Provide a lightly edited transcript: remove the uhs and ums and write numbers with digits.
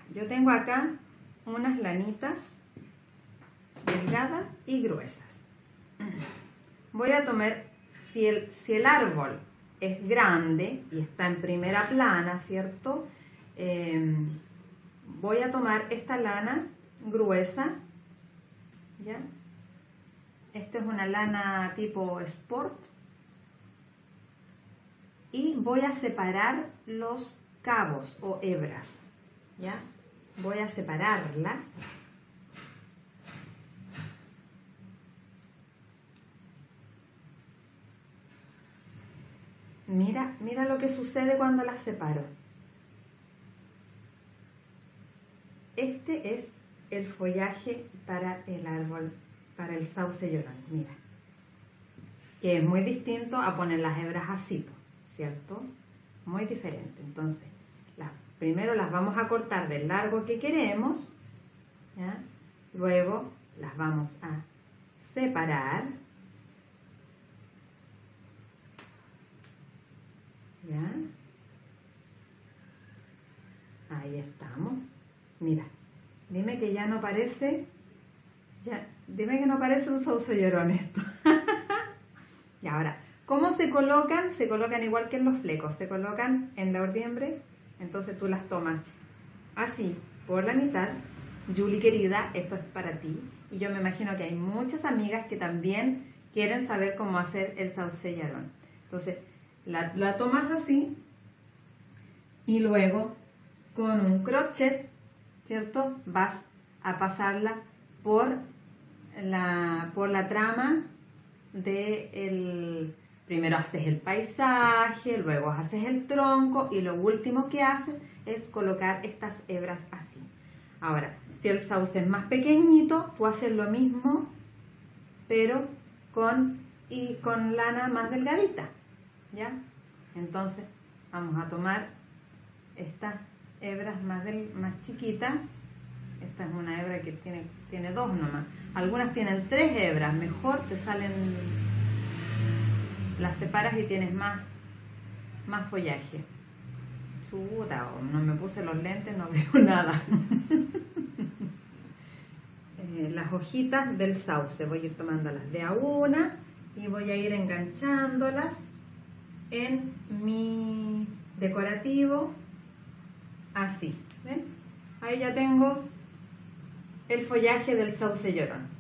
yo tengo acá unas lanitas delgadas y gruesas. Voy a tomar, si el árbol es grande y está en primera plana, ¿cierto? Voy a tomar esta lana gruesa, ¿ya? Esta es una lana tipo sport. Y voy a separar los cabos o hebras, ¿ya? Voy a separarlas. Mira lo que sucede cuando las separo. Este es el follaje para el árbol, para el sauce llorón, mira. Que es muy distinto a poner las hebras así, ¿cierto? Muy diferente. Entonces, primero las vamos a cortar del largo que queremos, ¿ya? Luego las vamos a separar, ¿ya? Ahí estamos. Mira, dime que ya no parece, dime que no parece un sauce llorón esto. Y ahora, ¿cómo se colocan? Se colocan igual que en los flecos, se colocan en la ordiembre. Entonces tú las tomas así, por la mitad. Julie querida, esto es para ti. Y yo me imagino que hay muchas amigas que también quieren saber cómo hacer el sauce llorón. Entonces, la tomas así y luego con un crochet, ¿cierto? Vas a pasarla por la trama primero haces el paisaje, luego haces el tronco y lo último que haces es colocar estas hebras así. Ahora, si el sauce es más pequeñito, tú haces lo mismo, pero con lana más delgadita, ¿ya? Entonces, vamos a tomar estas hebras más chiquitas. Esta es una hebra que tiene dos nomás. Algunas tienen 3 hebras, mejor te salen, las separas y tienes más follaje. Chuta, no me puse los lentes, no veo nada. Las hojitas del sauce, voy a ir tomándolas de a una y voy a ir enganchándolas en mi decorativo, así, ¿ven? Ahí ya tengo el follaje del sauce llorón.